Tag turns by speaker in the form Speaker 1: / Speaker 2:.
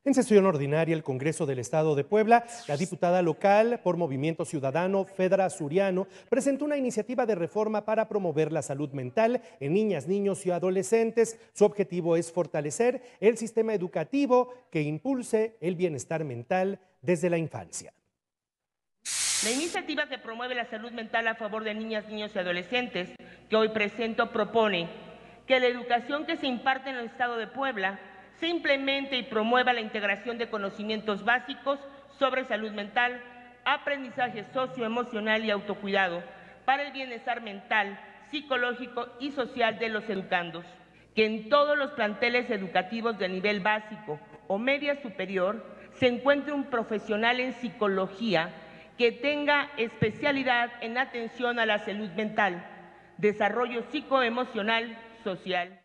Speaker 1: En sesión ordinaria, el Congreso del Estado de Puebla, la diputada local por Movimiento Ciudadano, Fedra Suriano, presentó una iniciativa de reforma para promover la salud mental en niñas, niños y adolescentes. Su objetivo es fortalecer el sistema educativo que impulse el bienestar mental desde la infancia.
Speaker 2: La iniciativa que promueve la salud mental a favor de niñas, niños y adolescentes que hoy presento propone que la educación que se imparte en el Estado de Puebla se implemente y promueva la integración de conocimientos básicos sobre salud mental, aprendizaje socioemocional y autocuidado para el bienestar mental, psicológico y social de los educandos. Que en todos los planteles educativos de nivel básico o media superior se encuentre un profesional en psicología que tenga especialidad en atención a la salud mental, desarrollo psicoemocional, social.